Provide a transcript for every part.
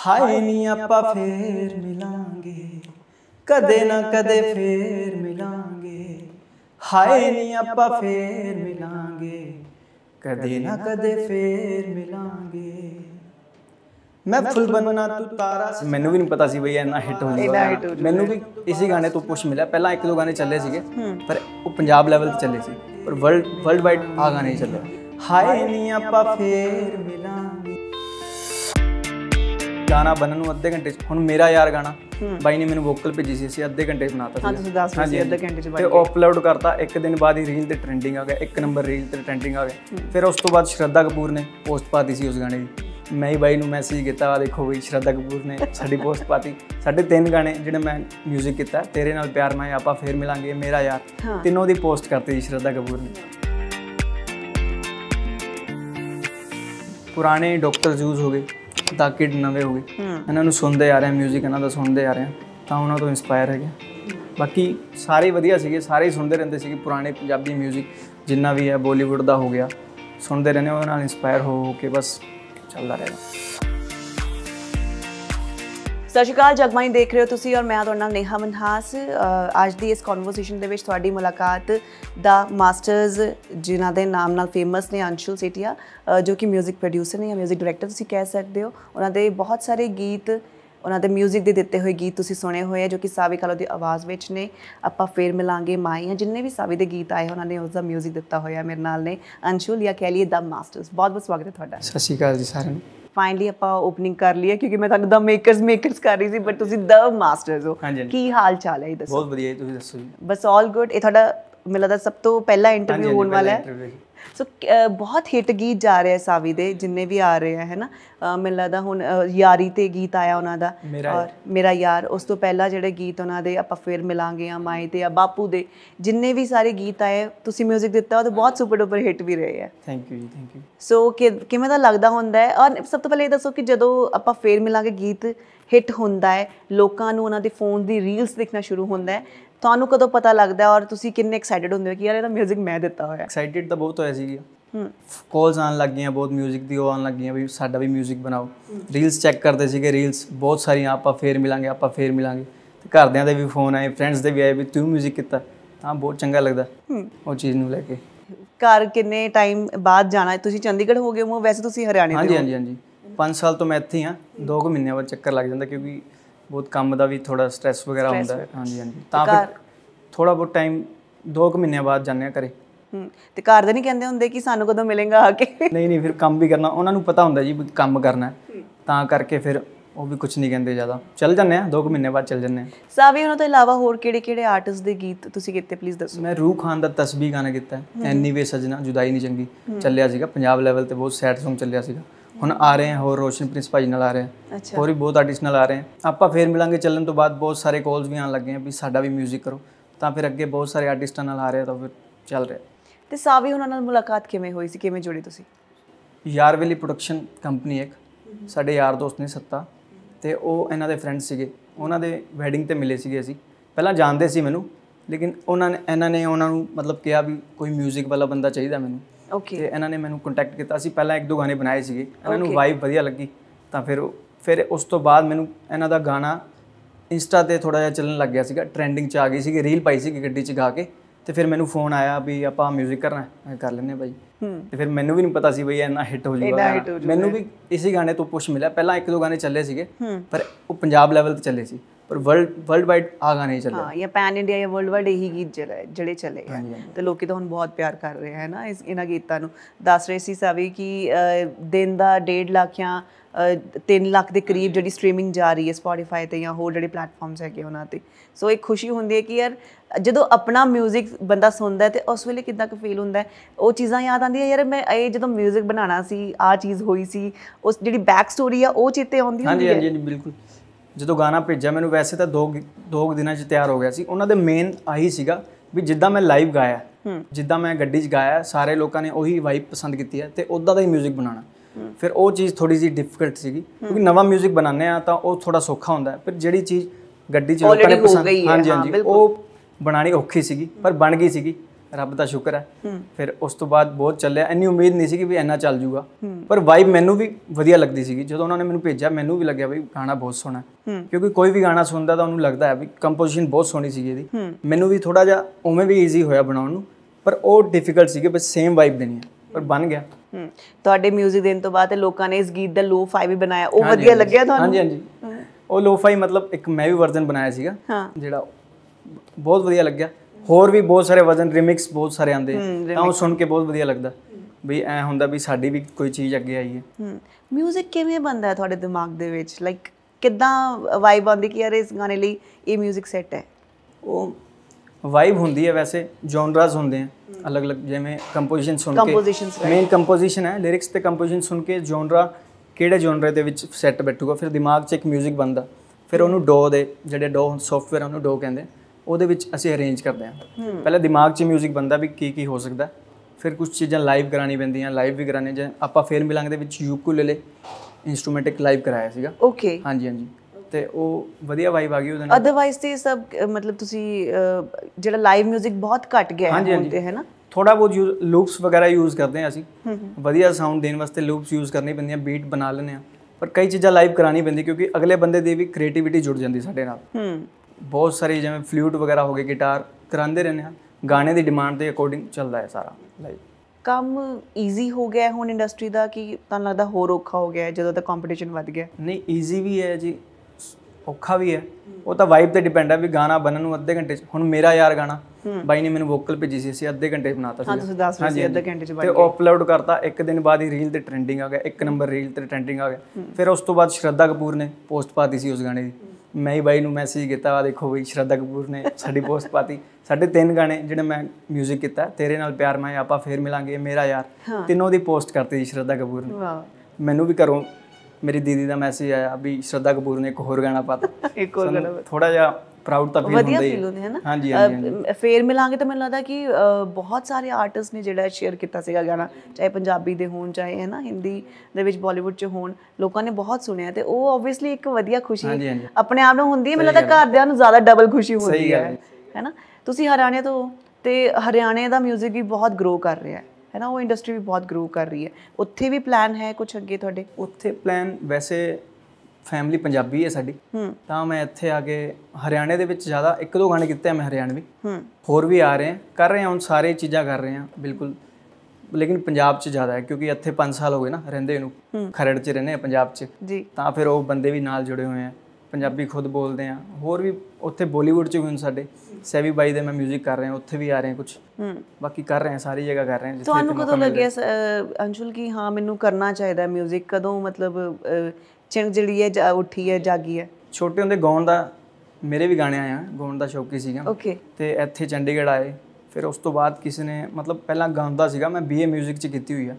ਹਾਏ ਨੀ ਆਪਾਂ ਫੇਰ ਮਿਲਾਂਗੇ, ਕਦੇ ਨਾ ਕਦੇ ਫੇਰ ਮਿਲਾਂਗੇ। ਹਾਏ ਨੀ ਆਪਾਂ ਫੇਰ ਮਿਲਾਂਗੇ, ਕਦੇ ਨਾ ਕਦੇ ਫੇਰ ਮਿਲਾਂਗੇ। मैं फुल बनना तू तारा। मैनू भी नहीं पता सी बई इन्ना हिट हो जाएगा। मैनू भी इसी गाने तो पुश मिला। पहला एक दो गाने चले सीगे पर वो पंजाब लेवल ते चले सी, पर वर्ल्ड वाइड आ गाने चले। हाय नी आपां फेर मिलांगे गाना बनन नूं अद्धे घंटे हुण मेरा यार गाना बाई ने मैनू वोकल भेजी सी, असीं अद्धे घंटे बनाता सी। हां तुसीं दस सी अद्धे घंटे च ते अपलोड करता। एक दिन बाद ही रील ते ट्रेंडिंग आ गया, एक नंबर रील ते ट्रेंडिंग आ गया। फिर उस तो बाद श्रद्धा कपूर ने पोस्ट पाती सी उस गाने दी। मैं ही बाई नूं मैसेज किया, देखो बई श्रद्धा कपूर ने साडी पोस्ट पाती। साढ़े 3 गाने जिहड़े मैं म्यूजिक किया, तेरे नाल प्यार मैं, आपां फेर मिलांगे, मेरा यार, तीनों दी पोस्ट करती श्रद्धा कपूर ने। पुराने डॉक्टर जूस हो गए, ताकिड नवे हो गए, इन्हां नूं सुनदे आ रहे हैं, म्यूजिक इन्हां दा सुनदे आ रहे हैं, तां उन्हां तो इंस्पायर है गया। बाकी सारे वधिया सीगे, सारे ही सुनते रहते सीगे पुराने पंजाबी म्यूजिक जिन्ना भी है, बॉलीवुड का हो गया, सुनते रहने, उहदे नाल इंस्पायर हो के बस चलता रहेगा। सत श्री अकाल, जगबानी देख रहे हो तुसी और मैं तुहाडे नाल नेहा मनहास। अज दी इस कॉन्वरसेशन दे विच तुहाडी मुलाकात दा मास्टर्स जिन्हां दे नाम नाल फेमस ने, अंशुल सेठिया जो कि म्यूजिक प्रोड्यूसर ने या म्यूजिक डायरैक्टर तुसी कह सकते हो। उन्हां दे बहुत सारे गीत, उन्हां दे म्यूजिक दे दिते हुए गीत तुसी सुने हुए जो कि सावी कालो दी आवाज़ विच ने। आपां फेर मिलांगे, माई, जिन्ने भी सावी दे गीत आए उन्होंने उसका म्यूजिक दिता होया मेरे नाल ने अंशुल, या कह लीए द मास्टर्स। बहुत बहुत स्वागत है तुहाडा। सत श्री अकाल जी सारिਆਂ ਨੂੰ। फाइनली ਆਪਾਂ ओपनिंग कर ली है क्योंकि मैं तुहानू द मेकर्स कर रही थी, बट तुसी द मास्टर्स हो। की हाल चाल है ये दसो? बहुत बढ़िया जी, तुसी दसो जी। बस ऑल गुड। ये तुहाडा मेरा दा सब तो पहला इंटरव्यू होने वाला है। सो बहुत हिट गीत जा रहे हैं सावी दे, जिन्ने भी आ रहे हैं, है ना। मैनूं लगदा हुण यारी ते गीत आया उन्हां दा, और मेरा यार। उस तो पहला जिहड़े गीत उन्हां दे आपां फेर मिलांगे आ, माई ते, बापू दे, जिन्ने भी सारे गीत आए तुसीं म्यूजिक दिता वो तो बहुत सुपर डुपर हिट भी रहे हैं। Thank you ji, thank you. So किवें दा लगदा हुंदा है? और सब तो पहले ये दसो कि जदों आपां फेर मिलांगे गीत हिट हुंदा है, लोकां नूं उन्हां दे फोन दी रील्स देखना शुरू हुंदा है, ਤੁਹਾਨੂੰ ਕਦੋਂ ਪਤਾ ਲੱਗਦਾ ਔਰ ਤੁਸੀਂ ਕਿੰਨੇ ਐਕਸਾਈਟਡ ਹੁੰਦੇ ਹੋ ਕਿ ਯਾਰ ਇਹਦਾ ਮਿਊਜ਼ਿਕ ਮੈਂ ਦਿੱਤਾ ਹੋਇਆ? ਐਕਸਾਈਟਡ ਤਾਂ ਬਹੁਤ ਹੋਇਆ ਸੀ। ਕਾਲਸ ਆਉਣ ਲੱਗ ਗਈਆਂ, ਬਹੁਤ ਮਿਊਜ਼ਿਕ ਦੀ ਉਹ ਆਉਣ ਲੱਗ ਗਈਆਂ ਵੀ ਸਾਡਾ ਵੀ ਮਿਊਜ਼ਿਕ ਬਣਾਓ। ਰੀਲਸ ਚੈੱਕ ਕਰਦੇ ਸੀਗੇ, ਰੀਲਸ ਬਹੁਤ ਸਾਰੀਆਂ, ਆਪਾਂ ਫੇਰ ਮਿਲਾਂਗੇ, ਆਪਾਂ ਫੇਰ ਮਿਲਾਂਗੇ। ਤੇ ਘਰਦਿਆਂ ਦੇ ਵੀ ਫੋਨ ਆਏ, ਫਰੈਂਡਸ ਦੇ ਵੀ ਆਏ ਵੀ ਤੂੰ ਮਿਊਜ਼ਿਕ ਕੀਤਾ, ਤਾਂ ਬਹੁਤ ਚੰਗਾ ਲੱਗਦਾ ਉਹ ਚੀਜ਼ ਨੂੰ ਲੈ ਕੇ। ਘਰ ਕਿੰਨੇ ਟਾਈਮ ਬਾਅਦ ਜਾਣਾ? ਤੁਸੀਂ ਚੰਡੀਗੜ੍ਹ ਹੋ ਗਏ ਹੋ, ਵੈਸੇ ਤੁਸੀਂ ਹਰਿਆਣੇ ਦੇ ਹੋ? ਹਾਂਜੀ ਹਾਂਜੀ। 5 ਸਾਲ ਤੋਂ ਮੈਂ ਇੱਥੇ ਹੀ ਹਾਂ। 2 ਮਹੀਨੇ ਬਾਅਦ ਚੱਕਰ ਲੱਗ ਜਾਂਦਾ ਕਿਉਂਕਿ ਬਹੁਤ ਕੰਮ ਦਾ ਵੀ ਥੋੜਾ ਸਟ੍ਰੈਸ ਵਗੈਰਾ ਹੁੰਦਾ ਹੈ। ਹਾਂਜੀ ਹਾਂਜੀ, ਤਾਂ ਫਿਰ ਥੋੜਾ ਬਹੁਤ ਟਾਈਮ 2 ਮਹੀਨਿਆਂ ਬਾਅਦ ਜਾਂਦੇ ਆ ਘਰੇ। ਤੇ ਘਰ ਦੇ ਨਹੀਂ ਕਹਿੰਦੇ ਹੁੰਦੇ ਕਿ ਸਾਨੂੰ ਕਦੋਂ ਮਿਲੇਗਾ ਆ ਕੇ? ਨਹੀਂ, ਫਿਰ ਕੰਮ ਵੀ ਕਰਨਾ, ਉਹਨਾਂ ਨੂੰ ਪਤਾ ਹੁੰਦਾ ਜੀ ਵੀ ਕੰਮ ਕਰਨਾ, ਤਾਂ ਕਰਕੇ ਫਿਰ ਉਹ ਵੀ ਕੁਝ ਨਹੀਂ ਕਹਿੰਦੇ ਜ਼ਿਆਦਾ। ਚੱਲ ਜਾਂਦੇ ਆ 2 ਮਹੀਨੇ ਬਾਅਦ ਚੱਲ ਜਾਂਦੇ ਆ। ਸਾਵੀ ਉਹਨਾਂ ਤੋਂ ਇਲਾਵਾ ਹੋਰ ਕਿਹੜੇ ਆਰਟਿਸਟ ਦੇ ਗੀਤ ਤੁਸੀਂ ਕੀਤੇ, ਪਲੀਜ਼ ਦੱਸੋ। ਮੈਂ ਰੂਹ ਖਾਨ ਦਾ ਤਸਬੀਹ ਗਾਣਾ ਕੀਤਾ, ਐਨੀ ਵੇ ਸਜਣਾ, ਜੁਦਾਈ ਨਹੀਂ ਚੰਗੀ ਚੱਲਿਆ ਸੀਗਾ ਪੰਜਾਬ ਲੈਵਲ ਤੇ, ਬਹੁਤ ਸੈਡ ਸੌਂਗ ਚੱਲਿਆ ਸੀਗਾ। ਹੁਣ ਆ ਰਹੇ ਆ ਹੋਰ ਰੋਸ਼ਨ ਪ੍ਰਿੰਸ ਭਾਜੀ ਨਾਲ ਆ ਰਹੇ ਆ, ਹੋਰ ਵੀ ਬਹੁਤ ਆਰਟਿਸਟ ਨਾਲ ਆ ਰਹੇ ਆ। ਆਪਾਂ ਫੇਰ ਮਿਲਾਂਗੇ ਚੱਲਣ ਤੋਂ ਬਾਅਦ ਬਹੁਤ ਸਾਰੇ ਕਾਲਸ ਵੀ ਆਉਣ ਲੱਗੇ ਆ ਵੀ ਸਾਡਾ ਵੀ ਮਿਊਜ਼ਿਕ ਕਰੋ, ਤਾਂ ਫਿਰ ਅੱਗੇ ਬਹੁਤ ਸਾਰੇ ਆਰਟਿਸਟਾਂ ਨਾਲ ਆ ਰਹੇ ਤਾਂ ਫਿਰ ਚੱਲ ਰਿਹਾ। ਤੇ ਸਾਵੀ ਉਹਨਾਂ ਨਾਲ ਮੁਲਾਕਾਤ ਕਿਵੇਂ ਹੋਈ ਸੀ, ਕਿਵੇਂ ਜੁੜੇ ਤੁਸੀਂ? ਯਾਰਵੇਲੀ ਪ੍ਰੋਡਕਸ਼ਨ ਕੰਪਨੀ ਇੱਕ ਸਾਡੇ ਯਾਰ ਦੋਸਤ ਨੇ ਸੱਤਾ, ਤੇ ਉਹ ਇਹਨਾਂ ਦੇ ਫਰੈਂਡ ਸੀਗੇ, ਉਹਨਾਂ ਦੇ ਵੈਡਿੰਗ ਤੇ ਮਿਲੇ ਸੀਗੇ। ਅਸੀਂ ਪਹਿਲਾਂ ਜਾਣਦੇ ਸੀ ਮੈਨੂੰ, ਲੇਕਿਨ ਇਹਨਾਂ ਨੇ ਉਹਨਾਂ ਨੂੰ ਮਤਲਬ ਕਿਹਾ ਵੀ ਕੋਈ ਮਿਊਜ਼ਿਕ ਵਾਲਾ ਬੰਦਾ ਚਾਹੀਦਾ ਮੈਨੂੰ। ਓਕੇ। ਤੇ ਇਹਨਾਂ ਨੇ ਮੈਨੂੰ ਕੰਟੈਕਟ ਕੀਤਾ। ਅਸੀਂ ਪਹਿਲਾਂ 1-2 ਗਾਣੇ ਬਣਾਏ ਸੀਗੇ, ਇਹਨਾਂ ਨੂੰ ਵਾਈਬ ਵਧੀਆ ਲੱਗੀ, ਤਾਂ ਫਿਰ ਉਸ ਤੋਂ ਬਾਅਦ ਮੈਨੂੰ ਇਹਨਾਂ ਦਾ ਗਾਣਾ ਇੰਸਟਾ ਤੇ ਥੋੜਾ ਜਿਹਾ ਚੱਲਣ ਲੱਗ ਗਿਆ ਸੀਗਾ, ਟ੍ਰੈਂਡਿੰਗ 'ਚ ਆ ਗਈ ਸੀਗੀ, ਰੀਲ ਪਾਈ ਸੀਗੀ ਗੱਡੀ 'ਚ ਗਾ ਕੇ। ਤੇ ਫਿਰ ਮੈਨੂੰ ਫੋਨ ਆਇਆ ਵੀ ਆਪਾਂ ਮਿਊਜ਼ਿਕ ਕਰਨਾ, ਮੈਂ ਕਰ ਲੈਂਦੇ ਬਾਈ। ਤੇ ਫਿਰ ਮੈਨੂੰ ਵੀ ਨਹੀਂ ਪਤਾ ਸੀ ਬਈ ਇੰਨਾ ਹਿੱਟ ਹੋ ਜਾਊਗਾ। ਮੈਨੂੰ ਵੀ ਇਸੇ ਗਾਣੇ ਤੋਂ ਪੁਸ਼ ਮਿਲਿਆ। ਪਹਿਲਾਂ 1-2 ਗਾਣੇ ਚੱਲੇ ਸੀਗੇ ਪਰ ਉਹ ਪੰਜਾਬ ਲੈਵਲ ਤੇ ਚੱਲੇ ਸੀ, ਪਰ ਵਰਲਡ ਵਾਈਡ ਆ ਗਾਣੇ ਚੱਲੇ। ਹਾਂ, ਜਾਂ ਪੈਨ ਇੰਡੀਆ ਜਾਂ ਵਰਲਡ ਵਾਈਡ ਇਹੀ ਗੀਤ ਜਿਹੜੇ ਚੱਲੇ ਤੇ ਲੋਕੀ ਤਾਂ ਹੁਣ ਬਹੁਤ ਪਿਆਰ ਕਰ ਰਹੇ ਹੈ ਨਾ ਇਹਨਾਂ ਗੀਤਾਂ ਨੂੰ। ਦੱਸ ਰਹੇ ਸੀ ਸਾਵੀ ਕਿ ਦਿਨ ਦਾ 1.5 ਲੱਖ ਜਾਂ 3 ਲੱਖ ਦੇ ਕਰੀਬ ਜਿਹੜੀ ਸਟ੍ਰੀਮਿੰਗ ਜਾ ਰਹੀ ਹੈ ਸਪੋਟੀਫਾਈ ਤੇ ਜਾਂ ਹੋਰ ਜਿਹੜੇ ਪਲੇਟਫਾਰਮਸ ਹੈਗੇ ਉਹਨਾਂ ਤੇ। ਸੋ ਇੱਕ ਖੁਸ਼ੀ ਹੁੰਦੀ ਹੈ ਕਿ ਯਾਰ ਜਦੋਂ ਆਪਣਾ ਮਿਊਜ਼ਿਕ ਬੰਦਾ ਸੁਣਦਾ ਤੇ ਉਸ ਵੇਲੇ ਕਿੱਦਾਂ ਕੁ ਫੀਲ ਹੁੰਦਾ, ਉਹ ਚੀਜ਼ਾਂ ਯਾਦ ਆਉਂਦੀਆਂ। ਯਾਰ ਮੈਂ ਇਹ ਜਦੋਂ ਮਿਊਜ਼ਿਕ ਬਣਾਉਣਾ ਸੀ, ਆਹ ਚੀਜ਼ ਹੋਈ ਸੀ, ਉਸ ਜਿਹੜੀ ਬੈਕ ਸਟੋਰੀ ਆ ਉਹ ਚੇਤੇ ਆਉਂਦੀ ਹੁੰਦੀ ਹੈ। ਹਾਂਜੀ ਬਿਲਕੁਲ। ਜਦੋਂ ਗਾਣਾ ਭੇਜਿਆ ਮੈਨੂੰ, ਵੈਸੇ ਤਾਂ 2 ਦਿਨਾਂ 'ਚ ਤਿਆਰ ਹੋ ਗਿਆ ਸੀ। ਉਹਨਾਂ ਦੇ ਮੇਨ ਆਹੀ ਸੀਗਾ ਵੀ ਜਿੱਦਾਂ ਮੈਂ ਲਾਈਵ ਗਾਇਆ, ਜਿੱਦਾਂ ਮੈਂ ਗੱਡੀ 'ਚ ਗਾਇਆ, ਸਾਰੇ ਲੋਕਾਂ ਨੇ ਉਹੀ ਵਾਈਬ ਪਸੰਦ ਕੀਤੀ ਹੈ ਤੇ ਉੱਦਾਂ ਦਾ ਹੀ ਮਿਊਜ਼ਿਕ ਬਣਾਉਣਾ। ਫਿਰ ਉਹ ਚੀਜ਼ ਥੋੜੀ ਜਿਹੀ ਡਿਫਿਕਲਟ ਸੀਗੀ ਕਿਉਂਕਿ ਨਵਾਂ ਮਿਊਜ਼ਿਕ ਬਣਾਉਂਦੇ ਆ ਤਾਂ ਉਹ ਥੋੜਾ ਸੌਖਾ ਹੁੰਦਾ, ਪਰ ਜਿਹੜੀ ਚੀਜ਼ ਗੱਡੀ 'ਚ ਲੋਕਾਂ ਨੇ ਪਸੰਦ, ਹਾਂਜੀ ਉਹ ਬਣਾਉਣੀ ਔਖੀ ਸੀਗੀ, ਪਰ ਬਣ ਗਈ ਸੀਗੀ। ਰੱਬ ਦਾ ਸ਼ੁਕਰ ਹੈ। ਫਿਰ ਉਸ ਤੋਂ ਬਾਅਦ ਬਹੁਤ ਚੱਲਿਆ, ਇੰਨੀ ਉਮੀਦ ਨਹੀਂ ਸੀ ਕਿ ਵੀ ਇੰਨਾ ਚੱਲ ਜੂਗਾ, ਪਰ ਵਾਈਬ ਮੈਨੂੰ ਵੀ ਵਧੀਆ ਲੱਗਦੀ ਸੀਗੀ। ਜਦੋਂ ਉਹਨਾਂ ਨੇ ਮੈਨੂੰ ਭੇਜਿਆ ਮੈਨੂੰ ਵੀ ਲੱਗਿਆ ਵੀ ਗਾਣਾ ਬਹੁਤ ਸੋਹਣਾ, ਕਿਉਂਕਿ ਕੋਈ ਵੀ ਗਾਣਾ ਸੁਣਦਾ ਤਾਂ ਉਹਨੂੰ ਲੱਗਦਾ ਹੈ ਵੀ ਕੰਪੋਜੀਸ਼ਨ ਬਹੁਤ ਸੋਹਣੀ ਸੀਗੀ ਇਹਦੀ। ਮੈਨੂੰ ਵੀ ਥੋੜਾ ਜਿਹਾ ਉਵੇਂ ਵੀ ਈਜ਼ੀ ਹੋਇਆ ਬਣਾਉਣ ਨੂੰ, ਪਰ ਉਹ ਡਿਫਿਕਲਟ ਸੀਗੇ, ਬਸ ਸੇਮ ਵਾਈਬ ਦੇਣੀ ਹੈ, ਪਰ ਬਣ ਗਿਆ। ਤੁਹਾਡੇ 뮤직 ਦੇਣ ਤੋਂ ਬਾਅਦ ਲੋਕਾਂ ਨੇ ਇਸ ਗੀਤ ਦਾ ਲੋ-ਫਾਈ ਵੀ ਬਣਾਇਆ, ਉਹ ਵਧੀਆ ਲੱਗਿਆ ਤੁਹਾਨੂੰ? ਹਾਂਜੀ ਹਾਂਜੀ, ਉਹ ਲੋ-ਫਾਈ ਮਤਲਬ ਇੱਕ ਮੈਂ ਵੀ ਵਰਜ਼ਨ ਬਣਾਇਆ ਸੀਗਾ ਜਿਹੜਾ ਬਹੁਤ ਵਧੀਆ ਲੱਗਿਆ। ਹੋਰ ਵੀ ਬਹੁਤ ਸਾਰੇ ਵਰਜ਼ਨ ਰਿਮਿਕਸ ਬਹੁਤ ਸਾਰੇ ਆਉਂਦੇ ਤਾਂ ਉਹ ਸੁਣ ਕੇ ਬਹੁਤ ਵਧੀਆ ਲੱਗਦਾ ਵੀ ਐ ਹੁੰਦਾ ਵੀ ਸਾਡੀ ਵੀ ਕੋਈ ਚੀਜ਼ ਅੱਗੇ ਆਈ ਹੈ। ਮਿਊਜ਼ਿਕ ਕਿਵੇਂ ਬਣਦਾ ਹੈ ਤੁਹਾਡੇ ਦਿਮਾਗ ਦੇ ਵਿੱਚ? ਲਾਈਕ ਕਿੱਦਾਂ ਵਾਈਬ ਆਉਂਦੀ ਕਿ ਯਾਰ ਇਸ ਗਾਣੇ ਲਈ ਇਹ ਮਿਊਜ਼ਿਕ ਸੈੱਟ ਹੈ? ਉਹ ਵਾਈਬ ਹੁੰਦੀ ਹੈ, ਵੈਸੇ ਜੌਨਰਾਸ ਹੁੰਦੇ ਆ ਅਲੱਗ-ਅਲੱਗ, ਜਿਵੇਂ ਕੰਪੋਜੀਸ਼ਨ ਸੁਣ ਕੇ ਮੇਨ ਕੰਪੋਜੀਸ਼ਨ ਹੈ, ਲਿਰਿਕਸ ਤੇ ਕੰਪੋਜੀਸ਼ਨ ਸੁਣ ਕੇ ਜੌਨਰਾ ਕਿਹੜੇ ਜੌਨਰੇ ਦੇ ਵਿੱਚ ਸੈੱਟ ਬੈਠੂਗਾ, ਫਿਰ ਦਿਮਾਗ 'ਚ ਇੱਕ ਮਿਊਜ਼ਿਕ ਬਣਦਾ, ਫਿਰ ਉਹਨੂੰ ਡੋ ਦੇ ਜਿਹੜੇ ਡੋ ਸੌਫਟਵੇਅਰ ਉਹਨੂੰ ਡੋ ਕਹਿੰਦੇ, ਉਹਦੇ ਵਿੱਚ ਅਸੀਂ ਅਰੇਂਜ ਕਰਦੇ ਹਾਂ। ਪਹਿਲਾਂ ਦਿਮਾਗ 'ਚ ਮਿਊਜ਼ਿਕ ਬਣਦਾ ਵੀ ਕੀ ਹੋ ਸਕਦਾ, ਫਿਰ ਕੁਝ ਚੀਜ਼ਾਂ ਲਾਈਵ ਕਰਾਉਣੀ ਪੈਂਦੀਆਂ, ਲਾਈਵ ਵੀ ਕਰਾਉਣੇ। ਜੇ ਆਪਾਂ ਫੇਰ ਮਿਲਾਂਗੇ ਦੇ ਵਿੱਚ ਯੂਕੂਲੇਲੇ ਇੰਸਟਰੂਮੈਂਟ ਇੱਕ ਲਾਈਵ ਕਰਾਇਆ ਸੀਗਾ। ਓਕੇ, ਹਾਂਜੀ ਹਾਂਜੀ, ਤੇ ਉਹ ਵਧੀਆ ਵਾਈਬ ਆ ਗਈ ਉਹਦੇ ਨਾਲ। ਅਦਰਵਾਈਜ਼ ਤੇ ਸਭ ਮਤਲਬ ਤੁਸੀਂ ਜਿਹੜਾ ਲਾਈਵ ਮਿਊਜ਼ਿਕ ਬਹੁਤ ਘਟ ਗਿਆ ਹੈ ਹੁਣ ਤੇ, ਹੈ ਨਾ? ਥੋੜਾ ਬਹੁਤ ਲੂਪਸ ਵਗੈਰਾ ਯੂਜ਼ ਕਰਦੇ ਹਾਂ ਅਸੀਂ, ਵਧੀਆ ਸਾਊਂਡ ਦੇਣ ਵਾਸਤੇ ਲੂਪਸ ਯੂਜ਼ ਕਰਨੀ ਪੈਂਦੀਆਂ, ਬੀਟ ਬਣਾ ਲੈਂਦੇ ਹਾਂ, ਪਰ ਕਈ ਚੀਜ਼ਾਂ ਲਾਈਵ ਕਰਾਉਣੀ ਪੈਂਦੀ ਕਿਉਂਕਿ ਅਗਲੇ ਬੰਦੇ ਦੀ ਵੀ ਕ੍ਰੀਏਟੀਵਿਟੀ ਜੁੜ ਜਾਂਦੀ ਸਾਡੇ ਨਾਲ। ਬਹੁਤ ਸਾਰੀ ਜਿਵੇਂ ਫਲੂਟ ਵਗੈਰਾ ਹੋ ਗਏ, ਗਿਟਾਰ ਕਰਾਉਂਦੇ ਰਹਿੰਦੇ ਹਾਂ, ਗਾਣੇ ਦੀ ਡਿਮਾਂਡ ਦੇ ਅਕੋਰਡਿੰਗ ਚੱਲਦਾ ਹੈ ਸਾਰਾ ਲਾਈਵ। ਕੰਮ ਈਜ਼ੀ ਹੋ ਗਿਆ ਹੁਣ ਇੰਡਸਟਰੀ ਦਾ ਕਿ ਤੁਹਾਨੂੰ ਲੱਗਦਾ ਹੋਰ ਔਖਾ ਹੋ ਗਿਆ ਜਦੋਂ ਤੱਕ ਕੰਪੀਟੀਸ਼ਨ ਵੱਧ ਗਿਆ? ਨਹੀਂ, ਈਜ਼ੀ ਵੀ ਹੈ ਜੀ, ਔਖਾ ਵੀ ਹੈ, ਉਹ ਤਾਂ ਵਾਈਬ ਤੇ ਡਿਪੈਂਡ ਹੈ ਵੀ ਗਾਣਾ ਬਣਨ ਨੂੰ ਅੱਧੇ ਘੰਟੇ 'ਚ। ਹੁਣ ਮੇਰਾ ਯਾਰ ਗਾਣਾ ਬਾਈ ਨੇ ਮੈਨੂੰ ਵੋਕਲ ਭੇਜੀ ਸੀ, ਅਸੀਂ ਅੱਧੇ ਘੰਟੇ 'ਚ ਬਣਾਤਾ ਸੀ। ਤੁਸੀਂ ਦੱਸ ਰਹੇ ਸੀ ਅੱਧੇ ਘੰਟੇ 'ਚ ਬਣ ਗਿਆ, ਤੇ ਅਪਲੋਡ ਕਰਤਾ, ਇੱਕ ਦਿਨ ਬਾਅਦ ਹੀ ਰੀਲ ਤੇ ਟ੍ਰੈਂਡਿੰਗ ਆ ਗਿਆ, 1 ਨੰਬਰ ਰੀਲ ਤੇ ਟ੍ਰੈਂਡਿੰਗ ਆ ਗਿਆ। ਫਿਰ ਉਸ ਤੋਂ ਬਾਅਦ ਸ਼ਰਧਾ ਕਪੂਰ ਨੇ ਪੋਸਟ ਪਾਤੀ ਸੀ ਉਸ ਗਾਣੇ ਦੀ, ਮੈਂ ਹੀ ਬਾਈ ਨੂੰ ਮੈਸੇਜ ਕੀਤਾ, ਆ ਦੇਖੋ ਬਈ ਸ਼ਰਧਾ ਕਪੂਰ ਨੇ ਸਾਡੀ ਪੋਸਟ ਪਾਤੀ। ਸਾਡੇ 3 ਗਾਣੇ ਜਿਹੜੇ ਮੈਂ ਮਿਊਜ਼ਿਕ ਕੀਤਾ, ਤੇਰੇ ਨਾਲ ਪਿਆਰ ਮੈਂ, ਆਪਾਂ ਫੇਰ ਮਿਲਾਂਗੇ, ਮੇਰਾ ਯਾਰ, ਤਿੰਨੋਂ ਦੀ ਪੋਸਟ ਕਰਤੀ ਸੀ ਸ਼ਰਧਾ ਕਪੂਰ ਨੇ। ਮੈਨੂੰ ਵੀ ਘਰੋਂ ਮੇਰੀ ਦੀਦੀ ਦਾ ਮੈਸੇਜ ਆਇਆ ਵੀ ਸ਼ਰਧਾ ਕਪੂਰ ਨੇ ਇੱਕ ਹੋਰ ਗਾਣਾ ਪਾਤਾ। ਇੱਕ ਹੋਰ ਗਾਣਾ, ਥੋੜਾ ਜਿਹਾ ਪ੍ਰਾਊਡ ਤਾਂ ਫੀਲ ਹੁੰਦਾ ਹੀ ਹੈ ਨਾ? ਹਾਂਜੀ ਹਾਂਜੀ। ਫੇਰ ਮਿਲਾਂਗੇ ਤਾਂ ਮੈਨੂੰ ਲੱਗਦਾ ਕਿ ਬਹੁਤ ਸਾਰੇ ਆਰਟਿਸਟ ਨੇ ਜਿਹੜਾ ਸ਼ੇਅਰ ਕੀਤਾ ਸੀਗਾ ਗਾਣਾ, ਚਾਹੇ ਪੰਜਾਬੀ ਦੇ ਹੋਣ ਚਾਹੇ ਹੈ ਨਾ ਹਿੰਦੀ ਦੇ ਵਿੱਚ ਬਾਲੀਵੁੱਡ 'ਚ ਹੋਣ, ਲੋਕਾਂ ਨੇ ਬਹੁਤ ਸੁਣਿਆ ਤੇ ਉਹ ਓਬਵੀਅਸਲੀ ਇੱਕ ਵਧੀਆ ਖੁਸ਼ੀ ਆਪਣੇ ਆਪ ਨੂੰ ਹੁੰਦੀ ਹੈ। ਮੈਨੂੰ ਲੱਗਦਾ ਘਰਦਿਆਂ ਨੂੰ ਜ਼ਿਆਦਾ ਡਬਲ ਖੁਸ਼ੀ ਹੁੰਦੀ ਹੈ ਨਾ? ਤੁਸੀਂ ਹਰਿਆਣੇ ਤੋਂ, ਤੇ ਹਰਿਆਣੇ ਦਾ ਮਿਊਜ਼ਿਕ ਵੀ ਬਹੁਤ ਗਰੋ ਕਰ ਰਿਹਾ ਹੈ ਨਾ, ਉਹ ਇੰਡਸਟਰੀ ਵੀ ਬਹੁਤ ਗਰੋ ਕਰ ਰਹੀ ਹੈ। ਉੱਥੇ ਵੀ ਪਲਾਨ ਹੈ ਕੁਛ ਅੱਗੇ ਤੁਹਾਡੇ? ਉੱਥੇ ਪਲਾਨ, ਵੈਸੇ ਫੈਮਿਲੀ ਪੰਜਾਬੀ ਹੈ ਸਾਡੀ, ਤਾਂ ਮੈਂ ਇੱਥੇ ਆ ਕੇ ਹਰਿਆਣੇ ਦੇ ਵਿੱਚ ਜ਼ਿਆਦਾ 1-2 ਗਾਣੇ ਕੀਤੇ ਆ ਮੈਂ ਹਰਿਆਣਵੀ, ਹੋਰ ਵੀ ਆ ਰਹੇ ਆ, ਕਰ ਰਹੇ ਹਾਂ ਹੁਣ, ਸਾਰੇ ਚੀਜ਼ਾਂ ਕਰ ਰਹੇ ਹਾਂ ਬਿਲਕੁਲ, ਲੇਕਿਨ ਪੰਜਾਬ 'ਚ ਜ਼ਿਆਦਾ ਹੈ ਕਿਉਂਕਿ ਇੱਥੇ 5 ਸਾਲ ਹੋ ਗਏ ਨਾ ਰਹਿੰਦੇ ਨੂੰ, ਖਰੜ 'ਚ ਰਹਿੰਦੇ ਆ ਪੰਜਾਬ 'ਚ ਜੀ, ਤਾਂ ਫਿਰ ਉਹ ਬੰਦੇ ਵੀ ਨਾਲ ਜੁੜੇ ਹੋਏ ਆ, ਪੰਜਾਬੀ ਖੁਦ ਬੋਲਦੇ ਆ। ਹੋਰ ਵੀ ਉੱਥੇ ਬਾਲੀਵੁੱਡ 'ਚ ਵੀ ਹੁਣ ਸਾਡੇ ਸੈਵੀ ਬਾਈ ਦੇ ਮੈਂ ਮਿਊਜ਼ਿਕ ਕਰ ਰਿਹਾ, ਉੱਥੇ ਵੀ ਆ ਰਹੇ ਕੁਛ, ਬਾਕੀ ਕਰ ਰਹੇ ਹਾਂ, ਸਾਰੀ ਜਗ੍ਹਾ ਕਰ ਰਹੇ ਹਾਂ। ਤੁਹਾਨੂੰ ਕਦੋਂ ਲੱਗਿਆ ਅੰਸ਼ੁਲ ਕਿ ਹਾਂ ਮੈਨੂੰ ਕਰਨਾ ਚਾਹੀਦਾ ਮਿਊਜ਼ਿਕ? ਕਦੋਂ ਮਤਲਬ ਚਿੰਗ ਜਿਹੜੀ ਹੈ ਉੱਠੀ ਹੈ, ਜਾਗੀ ਹੈ? ਛੋਟੇ ਹੁੰਦੇ ਗਾਉਣ ਦਾ, ਮੇਰੇ ਵੀ ਗਾਣੇ ਆਇਆ, ਗਾਉਣ ਦਾ ਸ਼ੌਕੀ ਸੀਗਾ। ਓਕੇ, ਤੇ ਇੱਥੇ ਚੰਡੀਗੜ੍ਹ ਆਏ, ਫਿਰ ਉਸ ਤੋਂ ਬਾਅਦ ਕਿਸੇ ਨੇ, ਮਤਲਬ ਪਹਿਲਾਂ ਗਾਉਂਦਾ ਸੀਗਾ ਮੈਂ, BA ਮਿਊਜ਼ਿਕ 'ਚ ਕੀਤੀ ਹੋਈ ਆ,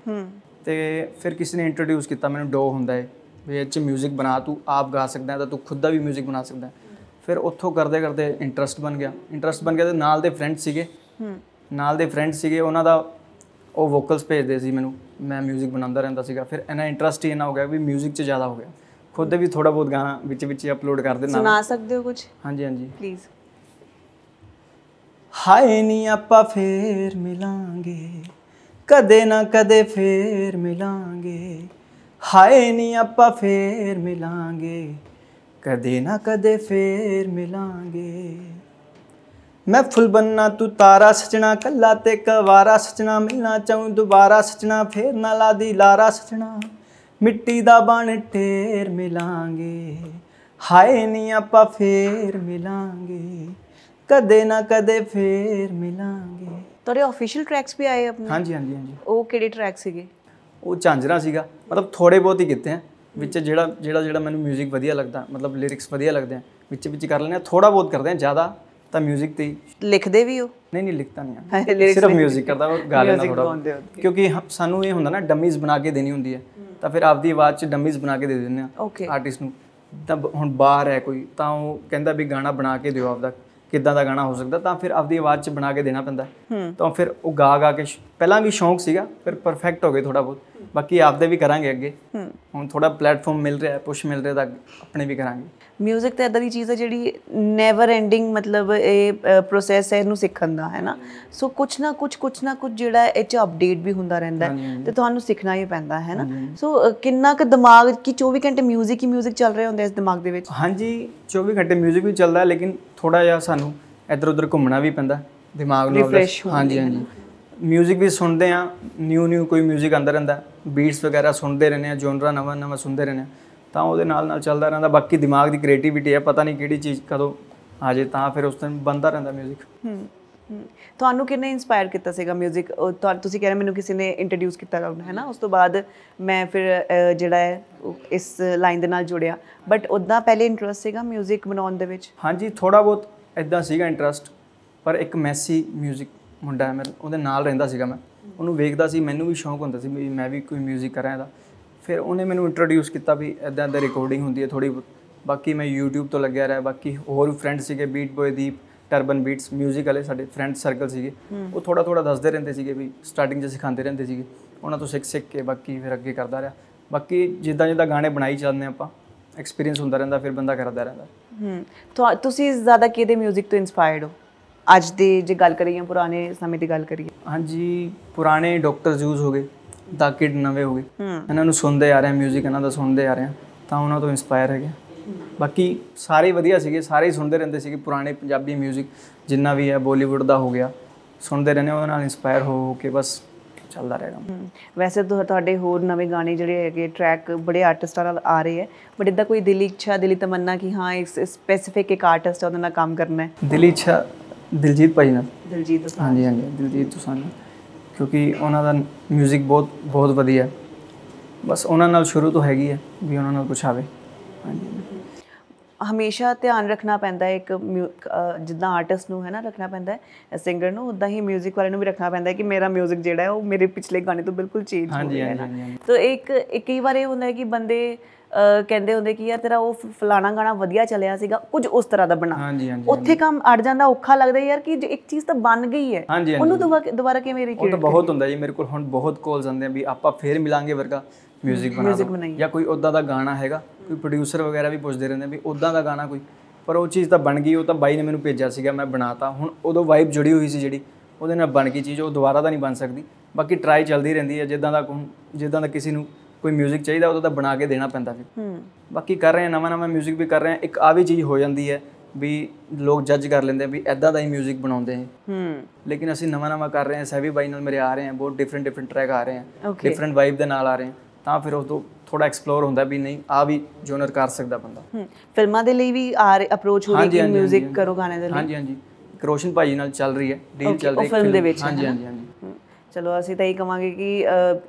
ਤੇ ਫਿਰ ਕਿਸੇ ਨੇ ਇੰਟਰੋਡਿਊਸ ਕੀਤਾ ਮੈਨੂੰ, ਡੋ ਹੁੰਦਾ ਹੈ ਵੀ ਇਹ 'ਚ ਮਿਊਜ਼ਿਕ ਬਣਾ, ਤੂੰ ਆਪ ਗਾ ਸਕਦਾ ਤਾਂ ਤੂੰ ਖੁਦ ਦਾ ਵੀ ਮਿਊਜ਼ਿਕ ਬਣਾ ਸਕਦਾ। ਫਿਰ ਉੱਥੋਂ ਕਰਦੇ ਕਰਦੇ ਇੰਟਰਸਟ ਬਣ ਗਿਆ ਤੇ ਨਾਲ ਦੇ ਫਰੈਂਡ ਸੀਗੇ, ਉਹਨਾਂ ਦਾ ਉਹ ਵੋਕਲਸ ਭੇਜਦੇ ਸੀ ਮੈਨੂੰ, ਮੈਂ ਮਿਊਜ਼ਿਕ ਬਣਾਉਂਦਾ ਰਹਿੰਦਾ ਸੀਗਾ। ਫਿਰ ਇਹਨਾਂ ਇੰਟਰਸਟ ਹੀ ਇੰਨਾ ਹੋ ਗਿਆ ਵੀ ਮਿਊਜ਼ਿਕ 'ਚ ਜ਼ਿਆਦਾ ਹੋ ਗਿਆ, ਖੁਦ ਵੀ ਥੋੜਾ ਬਹੁਤ ਗਾਣਾ ਵਿੱਚ ਅਪਲੋਡ ਕਰ ਦੇਣਾ। ਸੁਣਾ ਸਕਦੇ ਹੋ ਕੁਝ? ਹਾਂਜੀ ਹਾਂਜੀ, ਪਲੀਜ਼। ਹਾਏ ਨੀ ਆਪਾਂ ਫੇਰ ਮਿਲਾਂਗੇ, ਕਦੇ ਨਾ ਕਦੇ ਫੇਰ ਮਿਲਾਂਗੇ, ਹਾਏ ਨੀ ਆਪਾਂ ਫੇਰ ਮਿਲਾਂਗੇ, ਕਦੇ ਨਾ ਕਦੇ ਫੇਰ ਮਿਲਾਂਗੇ। ਮੈਂ ਫੁੱਲ ਬੰਨਾ ਤੂੰ ਤਾਰਾ ਸਜਣਾ, ਕੱਲਾ ਤੇ ਕਵਾਰਾ ਸਜਣਾ, ਮਿਲਣਾ ਚਾਹੂੰ ਦੁਬਾਰਾ ਸਜਣਾ, ਫੇਰ ਨਾ ਲਾਦੀ ਲਾਰਾ ਸਜਣਾ, ਮਿੱਟੀ ਦਾ ਬਣ ਢੇਰ ਮਿਲਾਂਗੇ, ਹਾਏ ਨੀ ਆਪਾਂ ਫੇਰ ਮਿਲਾਂਗੇ, ਕਦੇ ਨਾ ਕਦੇ ਫੇਰ ਮਿਲਾਂਗੇ। ਤੁਹਾਡੇ ਆਫੀਸ਼ੀਅਲ ਟਰੈਕਸ ਵੀ ਆਏ ਆਪਣੇ? ਹਾਂਜੀ ਹਾਂਜੀ ਹਾਂਜੀ। ਉਹ ਕਿਹੜੇ ਟਰੈਕ ਸੀਗੇ? ਉਹ ਝਾਂਜਰਾ ਸੀਗਾ, ਮਤਲਬ ਥੋੜੇ ਬਹੁਤ ਹੀ ਕੀਤੇ ਆ ਵਿੱਚ, ਜਿਹੜਾ ਮੈਨੂੰ ਮਿਊਜ਼ਿਕ ਵਧੀਆ ਲੱਗਦਾ, ਮਤਲਬ ਲਿਰਿਕਸ ਵਧੀਆ ਲੱਗਦੇ ਆ, ਵਿੱਚ ਕਰ ਲੈਂਦੇ ਆ, ਥੋੜਾ ਬਹੁਤ ਕਰਦੇ ਆ, ਜ਼ਿਆਦਾ ਤਾਂ ਮਿਊਜ਼ਿਕ ਤੇ ਹੀ। ਲਿਖਦੇ ਵੀ ਹੋ? ਨਹੀਂ ਲਿਖਤਾ ਨਹੀਂ ਆ, ਸਿਰਫ ਮਿਊਜ਼ਿਕ ਕਰਦਾ, ਉਹ ਗਾ ਲੈਂਦਾ ਥੋੜਾ, ਕਿਉਂਕਿ ਸਾਨੂੰ ਇਹ ਹੁੰਦਾ ਨਾ ਡਮੀਜ਼ ਬਣਾ ਕੇ ਦੇਣੀ ਹੁੰਦੀ ਹੈ, ਤਾਂ ਫਿਰ ਆਪਦੀ ਆਵਾਜ਼ 'ਚ ਡਮੀਜ਼ ਬਣਾ ਕੇ ਦੇ ਦਿੰਦੇ ਆ ਆਰਟਿਸਟ ਨੂੰ। ਤਾਂ ਹੁਣ ਬਾਹਰ ਹੈ ਕੋਈ, ਤਾਂ ਉਹ ਕਹਿੰਦਾ ਵੀ ਗਾਣਾ ਬਣਾ ਕੇ ਦਿਓ ਆਪਦਾ, ਕਿੱਦਾਂ ਦਾ ਗਾਣਾ ਹੋ ਸਕਦਾ, ਤਾਂ ਫਿਰ ਆਪਦੀ ਆਵਾਜ਼ 'ਚ ਬਣਾ ਕੇ ਦੇਣਾ ਪੈਂਦਾ, ਤਾਂ ਫਿਰ ਉਹ ਗਾ ਕੇ ਪਹਿਲਾਂ ਵੀ ਸ਼ੌਂਕ ਸੀਗਾ, ਫਿਰ ਪਰਫੈਕਟ ਹੋ ਗਏ ਥੋੜਾ ਬਹੁਤ। ਬਾਕੀ ਆਪਦੇ ਵੀ ਕਰਾਂਗੇ ਅੱਗੇ, ਹੁਣ ਥੋੜਾ ਪਲੇਟਫਾਰਮ ਮਿਲ ਰਿਹਾ, ਪੁਸ਼ ਮਿਲ ਰਿਹਾ, ਤਾਂ ਆਪਣੇ ਵੀ ਕਰਾਂਗੇ। ਮਿਊਜ਼ਿਕ ਤਾਂ ਇੱਦਾਂ ਦੀ ਚੀਜ਼ ਹੈ ਜਿਹੜੀ ਨੈਵਰ ਐਂਡਿੰਗ ਮਤਲਬ ਇਹ ਪ੍ਰੋਸੈਸ ਹੈ ਇਹਨੂੰ ਸਿੱਖਣ ਦਾ, ਹੈ ਨਾ। ਸੋ ਕੁਛ ਨਾ ਕੁਛ ਜਿਹੜਾ ਇਹ 'ਚ ਅਪਡੇਟ ਵੀ ਹੁੰਦਾ ਰਹਿੰਦਾ ਤੇ ਤੁਹਾਨੂੰ ਸਿੱਖਣਾ ਹੀ ਪੈਂਦਾ, ਹੈ ਨਾ। ਸੋ ਕਿੰਨਾ ਕੁ ਦਿਮਾਗ ਕਿ 24 ਘੰਟੇ ਮਿਊਜ਼ਿਕ ਹੀ ਮਿਊਜ਼ਿਕ ਚੱਲ ਰਿਹਾ ਹੁੰਦਾ ਇਸ ਦਿਮਾਗ ਦੇ ਵਿੱਚ? ਹਾਂਜੀ 24 ਘੰਟੇ ਮਿਊਜ਼ਿਕ ਵੀ ਚੱਲਦਾ, ਲੇਕਿਨ ਥੋੜਾ ਜਿਹਾ ਸਾਨੂੰ ਇੱਧਰ ਉੱਧਰ ਘੁੰਮਣਾ ਵੀ ਪੈਂਦਾ ਦਿਮਾਗ ਨੂੰ। ਹਾਂਜੀ ਹਾਂਜੀ, ਮਿਊਜ਼ਿਕ ਵੀ ਸੁਣਦੇ ਹਾਂ, ਨਿਊ ਕੋਈ ਮਿਊਜ਼ਿਕ ਆਉਂਦਾ ਰਹਿੰਦਾ, ਬੀਟਸ ਵਗੈਰਾ ਸੁਣਦੇ ਰਹਿੰਦੇ ਹਾਂ, ਜੋਨਰਾ ਨਵਾਂ ਸੁਣਦੇ ਰਹਿੰਦੇ ਹਾਂ, ਤਾਂ ਉਹਦੇ ਨਾਲ ਚੱਲਦਾ ਰਹਿੰਦਾ। ਬਾਕੀ ਦਿਮਾਗ ਦੀ ਕ੍ਰੀਏਟੀਵਿਟੀ ਹੈ, ਪਤਾ ਨਹੀਂ ਕਿਹੜੀ ਚੀਜ਼ ਕਦੋਂ ਆ ਜਾਏ, ਤਾਂ ਫਿਰ ਉਸ ਟਾਈਮ ਬਣਦਾ ਰਹਿੰਦਾ ਮਿਊਜ਼ਿਕ। ਤੁਹਾਨੂੰ ਕਿੰਨੇ ਇੰਸਪਾਇਰ ਕੀਤਾ ਸੀਗਾ ਮਿਊਜ਼ਿਕ? ਤੁਸੀਂ ਕਹਿ ਰਹੇ ਮੈਨੂੰ ਕਿਸੇ ਨੇ ਇੰਟਰੋਡਿਊਸ ਕੀਤਾ ਹੈ ਨਾ, ਉਸ ਤੋਂ ਬਾਅਦ ਮੈਂ ਫਿਰ ਜਿਹੜਾ ਹੈ ਇਸ ਲਾਈਨ ਦੇ ਨਾਲ ਜੁੜਿਆ। ਬਟ ਉੱਦਾਂ ਪਹਿਲੇ ਇੰਟਰਸਟ ਸੀਗਾ ਮਿਊਜ਼ਿਕ ਬਣਾਉਣ ਦੇ ਵਿੱਚ? ਹਾਂਜੀ ਥੋੜ੍ਹਾ ਬਹੁਤ ਇੱਦਾਂ ਸੀਗਾ ਇੰਟਰਸਟ, ਪਰ ਇੱਕ ਮੈਸੀ ਮਿਊਜ਼ਿਕ ਮੁੰਡਾ ਹੈ, ਮੈਂ ਉਹਦੇ ਨਾਲ ਰਹਿੰਦਾ ਸੀਗਾ, ਮੈਂ ਉਹਨੂੰ ਵੇਖਦਾ ਸੀ, ਮੈਨੂੰ ਵੀ ਸ਼ੌਂਕ ਹੁੰਦਾ ਸੀ ਵੀ ਮੈਂ ਵੀ ਕੋਈ ਮਿਊਜ਼ਿਕ ਕਰਾਂ ਇਹਦਾ। ਫਿਰ ਉਹਨੇ ਮੈਨੂੰ ਇੰਟਰੋਡਿਊਸ ਕੀਤਾ ਵੀ ਇੱਦਾਂ ਰਿਕਾਰਡਿੰਗ ਹੁੰਦੀ ਹੈ ਥੋੜ੍ਹੀ ਬਹੁਤ। ਬਾਕੀ ਮੈਂ YouTube ਤੋਂ ਲੱਗਿਆ ਰਿਹਾ। ਬਾਕੀ ਹੋਰ ਵੀ ਫਰੈਂਡ ਸੀਗੇ, beat boy Deep, turban beats, music ਵਾਲੇ ਸਾਡੇ ਫਰੈਂਡ ਸਰਕਲ ਸੀਗੇ, ਉਹ ਥੋੜ੍ਹਾ ਦੱਸਦੇ ਰਹਿੰਦੇ ਸੀਗੇ ਵੀ ਸਟਾਰਟਿੰਗ 'ਚ ਸਿਖਾਉਂਦੇ ਰਹਿੰਦੇ ਸੀਗੇ, ਉਹਨਾਂ ਤੋਂ ਸਿੱਖ ਕੇ ਬਾਕੀ ਫਿਰ ਅੱਗੇ ਕਰਦਾ ਰਿਹਾ। ਬਾਕੀ ਜਿੱਦਾਂ ਗਾਣੇ ਬਣਾਈ ਚੱਲਦੇ ਆਪਾਂ, ਐਕਸਪੀਰੀਅੰਸ ਹੁੰਦਾ ਰਹਿੰਦਾ, ਫਿਰ ਬੰਦਾ ਕਰਦਾ ਰਹਿੰਦਾ। ਤੁਸੀਂ ਜ਼ਿਆਦਾ ਕਿਹਦੇ ਮਿਊਜ਼ਿਕ ਤੋਂ ਇੰਸਪਾਇਰਡ ਹੋ ਅੱਜ ਦੀ ਜੇ ਗੱਲ ਕਰੀਏ, ਪੁਰਾਣੇ ਸਮੇਂ ਦੀ ਗੱਲ ਕਰੀਏ? ਹਾਂਜੀ ਪੁਰਾਣੇ ਡਾਕਟਰ ਜੂਸ ਹੋ ਗਏ, ਦਾ ਕਿਡ ਨਵੇਂ ਹੋ ਗਏ, ਇਹਨਾਂ ਨੂੰ ਸੁਣਦੇ ਆ ਰਹੇ ਹਾਂ, ਮਿਊਜ਼ਿਕ ਇਹਨਾਂ ਦਾ ਸੁਣਦੇ ਆ ਰਹੇ ਹਾਂ, ਤਾਂ ਉਹਨਾਂ ਤੋਂ ਇੰਸਪਾਇਰ ਹੈਗੇ। ਬਾਕੀ ਸਾਰੇ ਵਧੀਆ ਸੀਗੇ, ਸਾਰੇ ਹੀ ਸੁਣਦੇ ਰਹਿੰਦੇ ਸੀਗੇ ਪੁਰਾਣੇ ਪੰਜਾਬੀ ਮਿਊਜ਼ਿਕ ਜਿੰਨਾ ਵੀ ਹੈ, ਬੋਲੀਵੁੱਡ ਦਾ ਹੋ ਗਿਆ, ਸੁਣਦੇ ਰਹਿੰਦੇ, ਉਹਦੇ ਨਾਲ ਇੰਸਪਾਇਰ ਹੋ ਕੇ ਬਸ ਚੱਲਦਾ ਰਹੇਗਾ। ਵੈਸੇ ਤੁਹਾਡੇ ਹੋਰ ਨਵੇਂ ਗਾਣੇ ਜਿਹੜੇ ਹੈਗੇ, ਟਰੈਕ ਬੜੇ ਆਰਟਿਸਟਾਂ ਨਾਲ ਆ ਰਹੇ ਹੈ, ਬਟ ਇੱਦਾਂ ਕੋਈ ਦਿਲੀ ਇੱਛਾ, ਦਿਲੀ ਤਮੰਨਾ ਕਿ ਹਾਂ ਇੱਕ ਸਪੈਸੀਫਿਕ ਇੱਕ ਆਰਟਿਸਟ ਹੈ ਉਹਦੇ ਨਾਲ ਕੰਮ ਕਰਨਾ ਹੈ? ਦਿਲੀ ਇੱਛਾ ਦਿਲਜੀਤ ਭਾਈ ਨਾਲ। ਦਿਲਜੀਤ ਦੋਸਾਂਝ? ਹਾਂਜੀ ਦਿਲਜੀਤ ਦੋਸਾਂਝ, ਕਿਉਂਕਿ ਉਹਨਾਂ ਦਾ ਮਿਊਜ਼ਿਕ ਬਹੁਤ ਵਧੀਆ, ਬਸ ਉਹਨਾਂ ਨਾਲ ਸ਼ੁਰੂ ਤੋਂ ਹੈਗੀ ਹੈ ਵੀ ਉਹਨਾਂ ਨਾਲ ਕੁਛ ਆਵੇ। ਹਾਂਜੀ ਹਮੇਸ਼ਾ ਧਿਆਨ ਰੱਖਣਾ ਪੈਂਦਾ ਇੱਕ ਜਿੱਦਾਂ ਆਰਟਿਸਟ ਨੂੰ ਹੈ ਨਾ ਰੱਖਣਾ ਪੈਂਦਾ ਹੈ ਸਿੰਗਰ ਨੂੰ, ਉੱਦਾਂ ਹੀ ਮਿਊਜ਼ਿਕ ਵਾਲੇ ਨੂੰ ਵੀ ਰੱਖਣਾ ਪੈਂਦਾ ਕਿ ਮੇਰਾ ਮਿਊਜ਼ਿਕ ਜਿਹੜਾ ਹੈ ਉਹ ਮੇਰੇ ਪਿਛਲੇ ਗਾਣੇ ਤੋਂ ਬਿਲਕੁਲ ਚੇਂਜ ਹੋ ਗਿਆ ਹੈ ਨਾ। ਤਾਂ ਇੱਕ ਕਈ ਵਾਰ ਇਹ ਹੁੰਦਾ ਹੈ ਕਿ ਬੰਦੇ ਕਹਿੰਦੇ ਹੁੰਦੇ ਕਿ ਯਾਰ ਤੇਰਾ ਉਹ ਫਲਾਣਾ ਗਾਣਾ ਵਧੀਆ ਚੱਲਿਆ ਸੀਗਾ, ਕੁਝ ਉਸ ਤਰ੍ਹਾਂ ਦਾ ਬਣਾ, ਉੱਥੇ ਕੰਮ ਅੜ ਜਾਂਦਾ, ਔਖਾ ਲੱਗਦਾ ਯਾਰ ਕਿ ਇੱਕ ਚੀਜ਼ ਤਾਂ ਬਣ ਗਈ ਹੈ, ਉਹਨੂੰ ਦੁਬਾਰਾ ਕਿਵੇਂ ਰੀਕ੍ਰੀਏਟ? ਉਹ ਤਾਂ ਬਹੁਤ ਹੁੰਦਾ ਜੀ, ਮੇਰੇ ਕੋਲ ਹੁਣ ਬਹੁਤ ਕਾਲਸ ਆਉਂਦੇ ਆ ਵੀ ਆਪਾਂ ਫੇਰ ਮਿਲਾਂਗੇ ਵਰਗਾ ਮਿਊਜ਼ਿਕ ਬਣਾਈਏ, ਜਾਂ ਕੋਈ ਉੱਦਾਂ ਦਾ ਗਾਣਾ ਹੈਗਾ, ਕੋਈ ਪ੍ਰੋਡਿਊਸਰ ਵਗੈਰਾ ਵੀ ਪੁੱਛਦੇ ਰਹਿੰਦੇ ਵੀ ਉੱਦਾਂ ਦਾ ਗਾਣਾ ਕੋਈ, ਪਰ ਉਹ ਚੀਜ਼ ਤਾਂ ਬਣ ਗਈ, ਉਹ ਤਾਂ ਬਾਈ ਨੇ ਮੈਨੂੰ ਭੇਜਿਆ ਸੀਗਾ, ਮੈਂ ਬਣਾਤਾ, ਹੁਣ ਉਦੋਂ ਵਾਈਬ ਜੁੜੀ ਹੋਈ ਸੀ ਜਿਹੜੀ, ਉਹਦੇ ਨਾਲ ਬਣ ਗਈ ਚੀਜ਼, ਉਹ ਦੁਬਾਰਾ ਤਾਂ ਨਹੀਂ ਬਣ ਸਕਦੀ। ਬਾਕੀ ਟਰਾਈ ਚੱਲਦੀ ਰਹਿੰਦੀ ਹੈ, ਜਿੱਦਾਂ ਦਾ ਕਿਸੇ ਨੂੰ ਕੋਈ ਮਿਊਜ਼ਿਕ ਚਾਹੀਦਾ ਉਹਦਾ ਤਾਂ ਬਣਾ ਕੇ ਦੇਣਾ ਪੈਂਦਾ। ਫਿਰ ਬਾਕੀ ਕਰ ਰਹੇ ਹਾਂ, ਨਵਾਂ ਮਿਊਜ਼ਿਕ ਵੀ ਕਰ ਰਹੇ ਹਾਂ। ਇੱਕ ਆ ਵੀ ਚੀਜ਼ ਹੋ ਜਾਂਦੀ ਹੈ ਵੀ ਲੋਕ ਜੱਜ ਕਰ ਲੈਂਦੇ ਵੀ ਇੱਦਾਂ ਦਾ ਹੀ ਮਿਊਜ਼ਿਕ ਬਣਾਉਂਦੇ ਹੈ, ਲੇਕਿਨ ਅਸੀਂ ਨਵਾਂ ਕਰ ਰਹੇ ਹਾਂ। ਸੈਵੀ ਬਾਈ ਨਾਲ ਮੇਰੇ ਆ ਰਹੇ ਹੈ, ਬਹੁਤ ਡਿਫਰੈਂਟ ਟਰੈਕ ਆ ਰਹੇ ਹੈ, ਡਿਫਰੈਂਟ ਵਾਈਬ ਦੇ ਨਾਲ ਆ ਰਹੇ, ਤਾਂ ਫਿਰ ਉਹ ਤੋਂ ਥੋੜਾ ਐਕਸਪਲੋਰ ਹੁੰਦਾ ਵੀ ਨਹੀਂ ਆ ਵੀ ਜੋਨਰ ਕਰ ਸਕਦਾ ਬੰਦਾ। ਫਿਲਮਾਂ ਦੇ ਲਈ ਵੀ ਅਪਰੋਚ ਹੋ ਰਹੀ ਕਿ ਮਿਊਜ਼ਿਕ ਕਰੋ ਗਾਣੇ ਦੇ ਲਈ? ਹਾਂਜੀ ਰੋਸ਼ਨ ਭਾਜੀ ਨਾਲ ਚੱਲ ਰਹੀ ਹੈ, ਡੀਲ ਚੱਲ ਰਹੀ ਹੈ ਫਿਲਮ ਦੇ ਵਿੱਚ। ਹਾਂਜੀ ਚਲੋ ਅਸੀਂ ਤਾਂ ਇਹ ਕਹਾਂਗੇ ਕਿ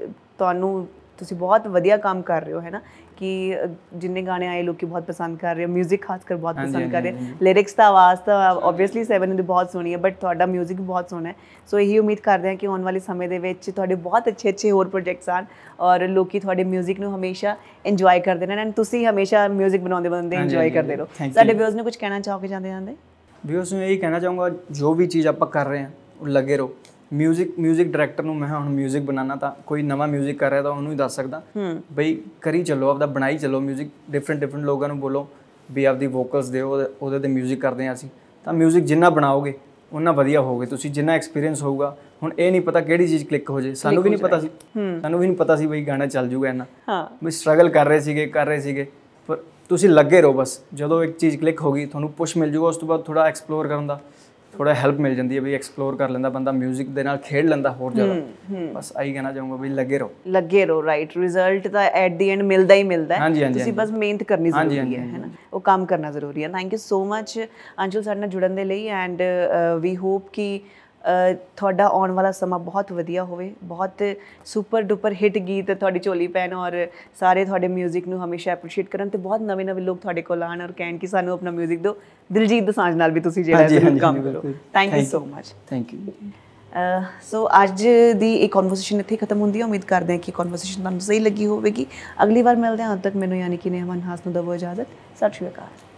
ਤੁਸੀਂ ਬਹੁਤ ਵਧੀਆ ਕੰਮ ਕਰ ਰਹੇ ਹੋ, ਹੈ ਨਾ, ਕਿ ਜਿੰਨੇ ਗਾਣੇ ਆਏ ਲੋਕੀ ਬਹੁਤ ਪਸੰਦ ਕਰ ਰਹੇ ਹੋ, ਮਿਊਜ਼ਿਕ ਖਾਸ ਕਰ ਬਹੁਤ ਪਸੰਦ ਕਰ ਰਹੇ, ਲਿਰਿਕਸ ਤਾਂ ਆਵਾਜ਼ ਤਾਂ ਓਬਵੀਅਸਲੀ 7 ਦੀ ਬਹੁਤ ਸੋਹਣੀ ਹੈ, ਬਟ ਤੁਹਾਡਾ ਮਿਊਜ਼ਿਕ ਵੀ ਬਹੁਤ ਸੋਹਣਾ ਹੈ। ਸੋ ਇਹੀ ਉਮੀਦ ਕਰਦੇ ਹਾਂ ਕਿ ਆਉਣ ਵਾਲੇ ਸਮੇਂ ਦੇ ਵਿੱਚ ਤੁਹਾਡੇ ਬਹੁਤ ਅੱਛੇ ਹੋਰ ਪ੍ਰੋਜੈਕਟਸ ਆਉਣ ਔਰ ਲੋਕੀ ਤੁਹਾਡੇ ਮਿਊਜ਼ਿਕ ਨੂੰ ਹਮੇਸ਼ਾ ਇੰਜੋਏ ਕਰਦੇ ਰਹਿਣ, ਐਂਡ ਤੁਸੀਂ ਹਮੇਸ਼ਾ ਮਿਊਜ਼ਿਕ ਬਣਾਉਂਦੇ ਇੰਜੋਏ ਕਰਦੇ ਰਹੋ। ਸਾਡੇ ਵਿਊਅਰਸ ਨੂੰ ਕੁਝ ਕਹਿਣਾ ਚਾਹੋਗੇ ਜਾਂਦੇ? ਵਿਊਅਰਸ ਨੂੰ ਇਹੀ ਕਹਿਣਾ ਚਾਹੂੰਗਾ, ਜੋ ਵੀ ਚੀਜ਼ ਆਪਾਂ ਕਰ ਰਹੇ ਹਾਂ ਉਹ ਲੱਗੇ ਰਹੋ। ਮਿਊਜ਼ਿਕ ਡਾਇਰੈਕਟਰ ਨੂੰ ਮੈਂ ਹੁਣ ਮਿਊਜ਼ਿਕ ਬਣਾਉਣਾ, ਤਾਂ ਕੋਈ ਨਵਾਂ ਮਿਊਜ਼ਿਕ ਕਰ ਰਿਹਾ ਤਾਂ ਉਹਨੂੰ ਹੀ ਦੱਸ ਸਕਦਾ ਬਈ ਕਰੀ ਚੱਲੋ, ਆਪਦਾ ਬਣਾਈ ਚੱਲੋ ਮਿਊਜ਼ਿਕ, ਡਿਫਰੈਂਟ ਲੋਕਾਂ ਨੂੰ ਬੋਲੋ ਵੀ ਆਪਦੀ ਵੋਕਲਸ ਦਿਓ, ਉਹਦੇ 'ਤੇ ਮਿਊਜ਼ਿਕ ਕਰਦੇ ਹਾਂ ਅਸੀਂ, ਤਾਂ ਮਿਊਜ਼ਿਕ ਜਿੰਨਾ ਬਣਾਓਗੇ ਉਨਾ ਵਧੀਆ ਹੋਗੇ ਤੁਸੀਂ, ਜਿੰਨਾ ਐਕਸਪੀਰੀਅੰਸ ਹੋਊਗਾ। ਹੁਣ ਇਹ ਨਹੀਂ ਪਤਾ ਕਿਹੜੀ ਚੀਜ਼ ਕਲਿੱਕ ਹੋ ਜੇ, ਸਾਨੂੰ ਵੀ ਨਹੀਂ ਪਤਾ ਸੀ ਬਈ ਗਾਣਾ ਚੱਲ ਜੂਗਾ ਇੰਨਾ, ਵੀ ਸਟਰਗਲ ਕਰ ਰਹੇ ਸੀਗੇ, ਪਰ ਤੁਸੀਂ ਲੱਗੇ ਰਹੋ ਬਸ। ਜਦੋਂ ਇੱਕ ਚੀਜ਼ ਕਲਿੱਕ ਹੋ ਗਈ ਤੁਹਾਨੂੰ ਪੁਸ਼ ਮਿਲ ਜੂਗਾ, ਉਸ ਤੋਂ ਬਾਅਦ ਥੋੜਾ ਐਕਸਪਲੋਰ ਕਰਨ ਦਾ ਥੋੜਾ ਹੈਲਪ ਮਿਲ ਜਾਂਦੀ ਹੈ, ਵੀ ਐਕਸਪਲੋਰ ਕਰ ਲੈਂਦਾ ਬੰਦਾ, ਮਿਊਜ਼ਿਕ ਦੇ ਨਾਲ ਖੇਡ ਲੈਂਦਾ ਹੋਰ ਜ਼ਿਆਦਾ। ਬਸ ਆਹੀ ਕਹਿਣਾ ਚਾਹੂੰਗਾ ਵੀ ਲੱਗੇ ਰਹੋ। ਰਾਈਟ, ਰਿਜ਼ਲਟ ਤਾਂ ਐਟ ਦੀ ਐਂਡ ਮਿਲਦਾ ਹੀ ਮਿਲਦਾ ਹੈ, ਤੁਸੀਂ ਬਸ ਮਿਹਨਤ ਕਰਨੀ ਜ਼ਰੂਰੀ ਹੈ ਨਾ, ਉਹ ਕੰਮ ਕਰਨਾ ਜ਼ਰੂਰੀ ਹੈ। Thank you so much Anshul ਸਾਡੇ ਨਾਲ ਜੁੜਨ ਦੇ ਲਈ, ਐਂਡ ਵੀ ਹੋਪ ਕਿ ਤੁਹਾਡਾ ਆਉਣ ਵਾਲਾ ਸਮਾਂ ਬਹੁਤ ਵਧੀਆ ਹੋਵੇ, ਬਹੁਤ ਸੁਪਰ ਡੁਪਰ ਹਿੱਟ ਗੀਤ ਤੁਹਾਡੀ ਝੋਲੀ ਪੈਣ ਔਰ ਸਾਰੇ ਤੁਹਾਡੇ ਮਿਊਜ਼ਿਕ ਨੂੰ ਹਮੇਸ਼ਾ ਐਪਰੀਸ਼ੀਏਟ ਕਰਨ, ਤੇ ਬਹੁਤ ਨਵੇਂ ਲੋਕ ਤੁਹਾਡੇ ਕੋਲ ਆਉਣ ਔਰ ਕਹਿਣ ਕਿ ਸਾਨੂੰ ਆਪਣਾ ਮਿਊਜ਼ਿਕ ਦਿਓ। ਦਿਲਜੀਤ ਦੋਸਾਂਝ ਨਾਲ ਵੀ ਤੁਸੀਂ ਜਿਹੜਾ ਕੰਮ ਕਰੋ। Thank you so much. Thank you. So ਅੱਜ ਦੀ ਇਹ ਕਨਵਰਸੇਸ਼ਨ ਇੱਥੇ ਖਤਮ ਹੁੰਦੀ ਹੈ। ਉਮੀਦ ਕਰਦੇ ਹਾਂ ਕਿ ਕਨਵਰਸੇਸ਼ਨ ਤੁਹਾਨੂੰ ਸਹੀ ਲੱਗੀ ਹੋਵੇਗੀ। ਅਗਲੀ ਵਾਰ ਮਿਲਦੇ ਹਾਂ, ਉਦੋਂ ਤੱਕ ਮੈਨੂੰ ਯਾਨੀ ਕਿ ਨੇਹਾ ਮਨਹਾਸ ਨੂੰ ਦਵੋ ਇਜਾਜ਼ਤ। ਸਤਿ ਸ਼੍ਰੀ ਅਕਾਲ।